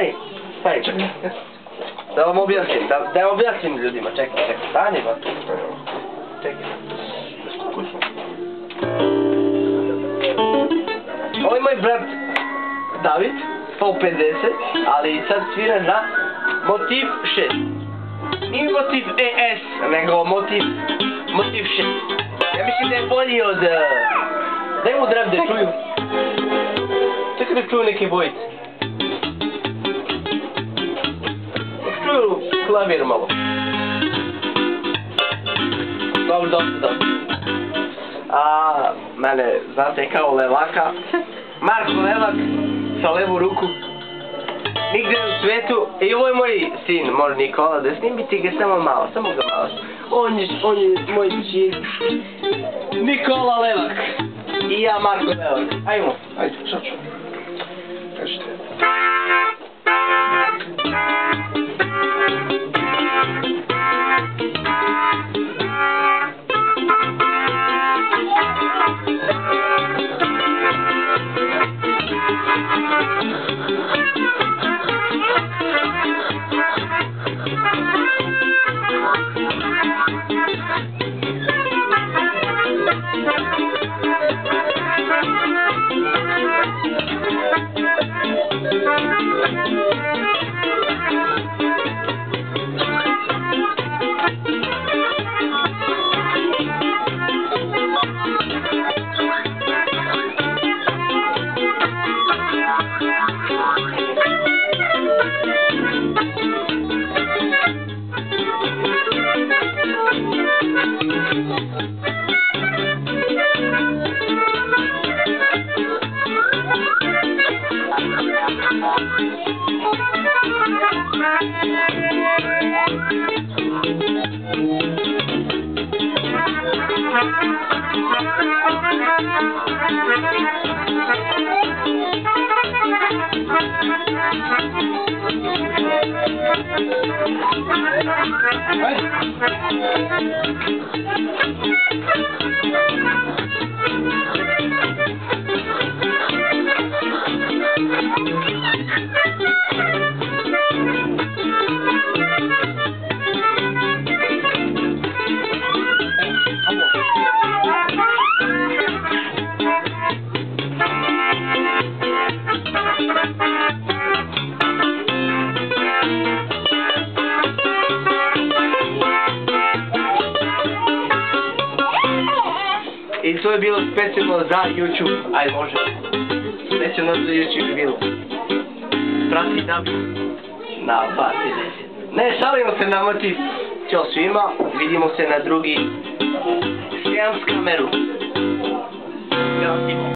Stani. Čekaj. Da vam objasnim ljudima. Čekaj. Stani ba. Čekaj. Ovo je moj brat David, 150, ali sad svira na motiv 6. Nije motiv ES, nego motiv 6. Ja mislim da je bolji od... Daj mu drag da čuju. Čekaj da čuju neke bojice. Nek čuju klavir malo. Dobro. Mene znate kao Levaka. Marko Levak sa levu ruku. Nigde u svetu. I ovo je moj sin, moj Nikola, da snimiti ga samo ga malo. On je moj sin. Nikola Levak. I ja Marko Levak. Ajmo. Ajde, sad ću. Kažete. I to je bilo specijalno za YouTube, ajde može. Specijalno za YouTube je bilo. Prati da na pati 10. Ne, šalimo se na motiv. Ćao svima, vidimo se na drugi. Sijam s kameru.